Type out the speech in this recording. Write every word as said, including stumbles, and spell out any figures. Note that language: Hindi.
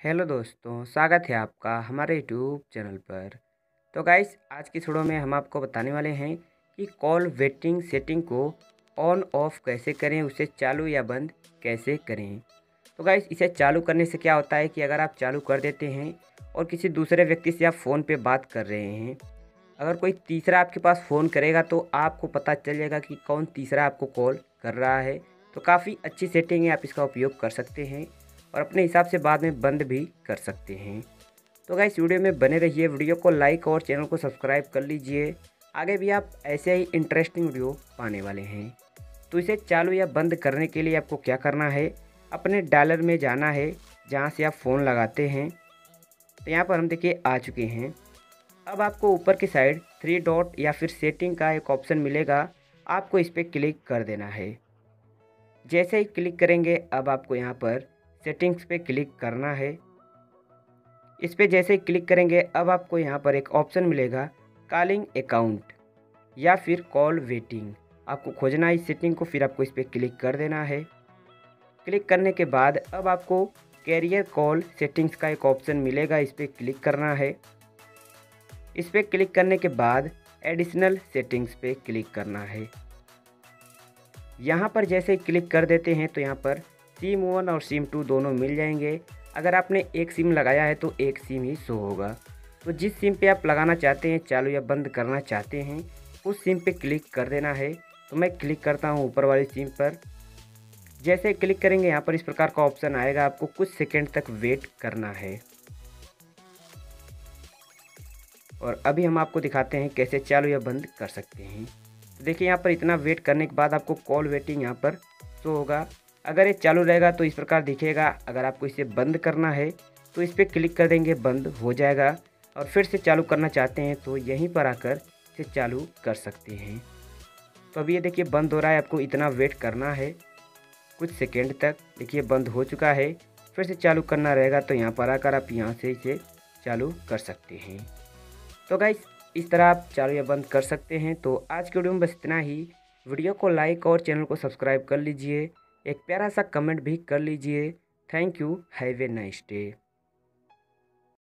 हेलो दोस्तों, स्वागत है आपका हमारे यूट्यूब चैनल पर। तो गाइस, आज की वीडियो में हम आपको बताने वाले हैं कि कॉल वेटिंग सेटिंग को ऑन ऑफ कैसे करें, उसे चालू या बंद कैसे करें। तो गाइस, इसे चालू करने से क्या होता है कि अगर आप चालू कर देते हैं और किसी दूसरे व्यक्ति से आप फ़ोन पे बात कर रहे हैं, अगर कोई तीसरा आपके पास फ़ोन करेगा तो आपको पता चल जाएगा कि कौन तीसरा आपको कॉल कर रहा है। तो काफ़ी अच्छी सेटिंग है, आप इसका उपयोग कर सकते हैं और अपने हिसाब से बाद में बंद भी कर सकते हैं। तो गाइस, वीडियो में बने रहिए, वीडियो को लाइक और चैनल को सब्सक्राइब कर लीजिए। आगे भी आप ऐसे ही इंटरेस्टिंग वीडियो पाने वाले हैं। तो इसे चालू या बंद करने के लिए आपको क्या करना है, अपने डायलर में जाना है जहाँ से आप फ़ोन लगाते हैं। तो यहाँ पर हम देखिए आ चुके हैं। अब आपको ऊपर की साइड थ्री डॉट या फिर सेटिंग का एक ऑप्शन मिलेगा, आपको इस पर क्लिक कर देना है। जैसे ही क्लिक करेंगे अब आपको यहाँ पर सेटिंग्स पे क्लिक करना है। इस पे जैसे ही क्लिक करेंगे अब आपको यहाँ पर एक ऑप्शन मिलेगा कॉलिंग अकाउंट या फिर कॉल वेटिंग। आपको खोजना है इस सेटिंग को, फिर आपको इस पर क्लिक कर देना है। क्लिक करने के बाद अब आपको कैरियर कॉल सेटिंग्स का एक ऑप्शन मिलेगा, इस पर क्लिक करना है। इस पर क्लिक करने के बाद एडिशनल सेटिंग्स पे क्लिक करना है। यहाँ पर जैसे ही क्लिक कर देते हैं तो यहाँ पर सिम वन और सिम टू दोनों मिल जाएंगे। अगर आपने एक सिम लगाया है तो एक सिम ही शो होगा। तो जिस सिम पे आप लगाना चाहते हैं, चालू या बंद करना चाहते हैं, उस सिम पे क्लिक कर देना है। तो मैं क्लिक करता हूँ ऊपर वाली सिम पर। जैसे क्लिक करेंगे यहाँ पर इस प्रकार का ऑप्शन आएगा, आपको कुछ सेकेंड तक वेट करना है। और अभी हम आपको दिखाते हैं कैसे चालू या बंद कर सकते हैं। तो देखिए, यहाँ पर इतना वेट करने के बाद आपको कॉल वेटिंग यहाँ पर शो होगा। अगर ये चालू रहेगा तो इस प्रकार दिखेगा। अगर आपको इसे बंद करना है तो इस पर क्लिक कर देंगे, बंद हो जाएगा। और फिर से चालू करना चाहते हैं तो यहीं पर आकर इसे चालू कर सकते हैं। तो अभी ये देखिए बंद हो रहा है, आपको इतना वेट करना है कुछ सेकेंड तक। देखिए बंद हो चुका है, फिर से चालू करना रहेगा। तो यहाँ पर आकर आप यहाँ से इसे चालू कर सकते हैं। तो गाइस, इस तरह आप चालू या बंद कर सकते हैं। तो आज के वीडियो में बस इतना ही। वीडियो को लाइक और चैनल को सब्सक्राइब कर लीजिए, एक प्यारा सा कमेंट भी कर लीजिए। Thank you, have a nice day.